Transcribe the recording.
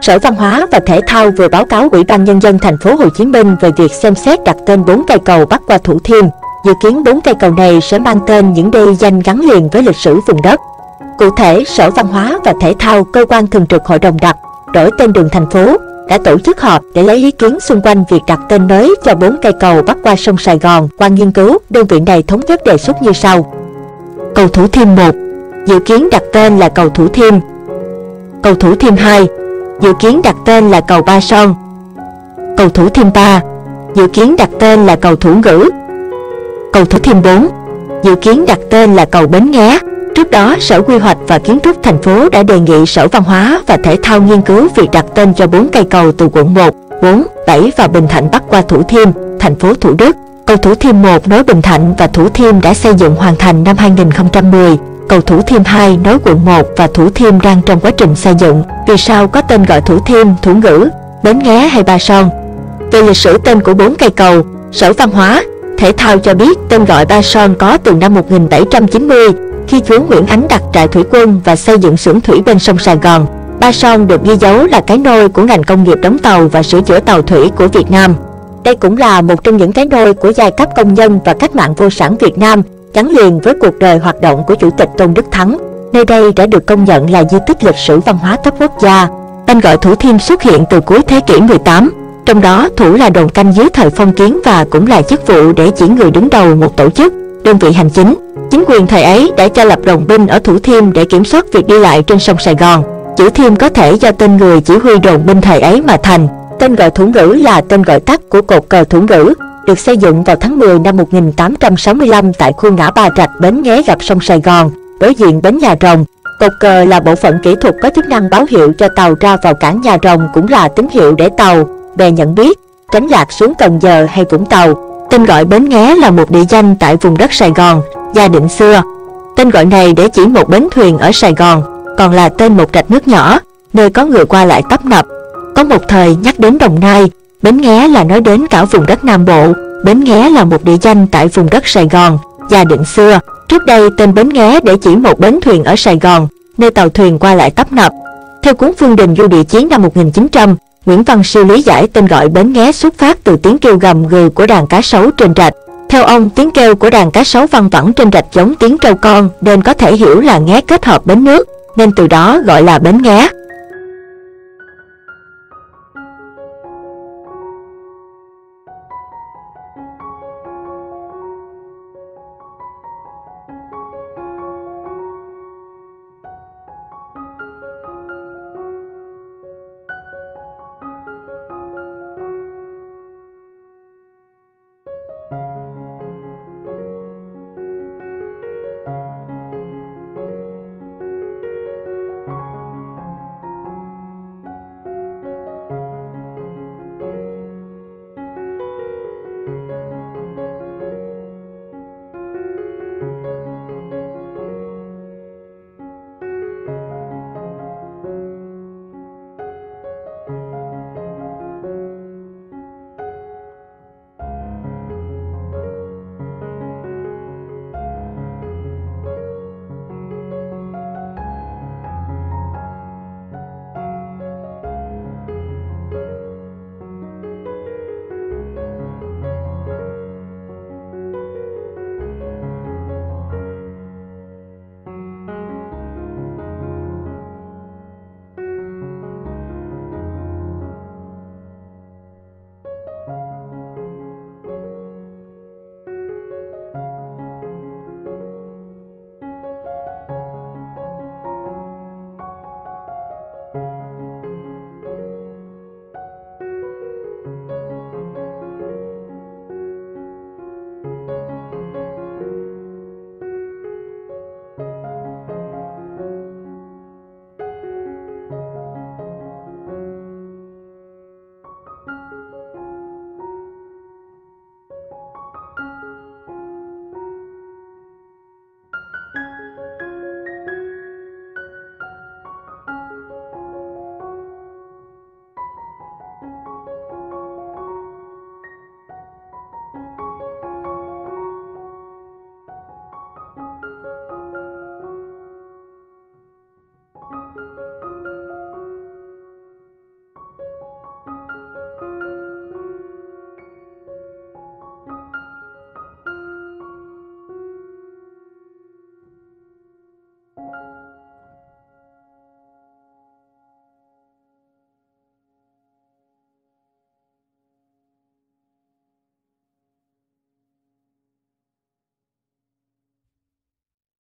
Sở Văn hóa và Thể thao vừa báo cáo Ủy ban Nhân dân thành phố Hồ Chí Minh về việc xem xét đặt tên 4 cây cầu bắc qua Thủ Thiêm. Dự kiến 4 cây cầu này sẽ mang tên những đê danh gắn liền với lịch sử vùng đất. Cụ thể, Sở Văn hóa và Thể thao, cơ quan thường trực Hội đồng đặt đổi tên đường thành phố, đã tổ chức họp để lấy ý kiến xung quanh việc đặt tên mới cho 4 cây cầu bắc qua sông Sài Gòn. Qua nghiên cứu, đơn vị này thống nhất đề xuất như sau. Cầu Thủ Thiêm 1, dự kiến đặt tên là cầu Thủ Thiêm. Cầu Thủ Thiêm 2, dự kiến đặt tên là cầu Ba Son. Cầu Thủ Thiêm 3, dự kiến đặt tên là cầu Thủ Ngữ. Cầu Thủ Thiêm 4, dự kiến đặt tên là cầu Bến Nghé. Trước đó, Sở Quy hoạch và Kiến trúc thành phố đã đề nghị Sở Văn hóa và Thể thao nghiên cứu việc đặt tên cho 4 cây cầu từ quận 1, 4, 7 và Bình Thạnh bắc qua Thủ Thiêm, thành phố Thủ Đức. Cầu Thủ Thiêm 1 nối Bình Thạnh và Thủ Thiêm đã xây dựng hoàn thành năm 2010. Cầu Thủ Thiêm 2 nối quận 1 và Thủ Thiêm đang trong quá trình xây dựng. Vì sao có tên gọi Thủ Thiêm, Thủ Ngữ, Bến Nghé hay Ba Son? Về lịch sử tên của 4 cây cầu, Sở Văn hóa, Thể thao cho biết tên gọi Ba Son có từ năm 1790, khi chúa Nguyễn Ánh đặt trại thủy quân và xây dựng xưởng thủy bên sông Sài Gòn. Ba Son được ghi dấu là cái nôi của ngành công nghiệp đóng tàu và sửa chữa tàu thủy của Việt Nam. Đây cũng là một trong những cái nôi của giai cấp công nhân và cách mạng vô sản Việt Nam, gắn liền với cuộc đời hoạt động của Chủ tịch Tôn Đức Thắng. Nơi đây đã được công nhận là di tích lịch sử văn hóa cấp quốc gia. Tên gọi Thủ Thiêm xuất hiện từ cuối thế kỷ 18, trong đó Thủ là đồn canh dưới thời phong kiến và cũng là chức vụ để chỉ người đứng đầu một tổ chức, đơn vị hành chính. Chính quyền thời ấy đã cho lập đồn binh ở Thủ Thiêm để kiểm soát việc đi lại trên sông Sài Gòn. Chữ Thiêm có thể do tên người chỉ huy đồn binh thời ấy mà thành. Tên gọi Thủ Ngữ là tên gọi tắt của cột cờ Thủ Ngữ, được xây dựng vào tháng 10 năm 1865 tại khu ngã Ba Rạch Bến Nghé gặp sông Sài Gòn, đối diện bến Nhà Rồng. Cột cờ là bộ phận kỹ thuật có chức năng báo hiệu cho tàu ra vào cảng Nhà Rồng, cũng là tín hiệu để tàu bè nhận biết, tránh lạc xuống Cần Giờ hay Vũng Tàu. Tên gọi Bến Nghé là một địa danh tại vùng đất Sài Gòn, Gia Định xưa. Tên gọi này để chỉ một bến thuyền ở Sài Gòn, còn là tên một rạch nước nhỏ, nơi có người qua lại tấp nập. Có một thời nhắc đến Đồng Nai, Bến Nghé là nói đến cả vùng đất Nam Bộ. Bến Nghé là một địa danh tại vùng đất Sài Gòn, Gia Định xưa. Trước đây tên Bến Nghé để chỉ một bến thuyền ở Sài Gòn, nơi tàu thuyền qua lại tấp nập. Theo cuốn Phương Đình Du Địa Chiến năm 1900, Nguyễn Văn Siêu lý giải tên gọi Bến Nghé xuất phát từ tiếng kêu gầm gừ của đàn cá sấu trên rạch. Theo ông, tiếng kêu của đàn cá sấu văng vẳng trên rạch giống tiếng trâu con nên có thể hiểu là nghé kết hợp bến nước, nên từ đó gọi là Bến Nghé.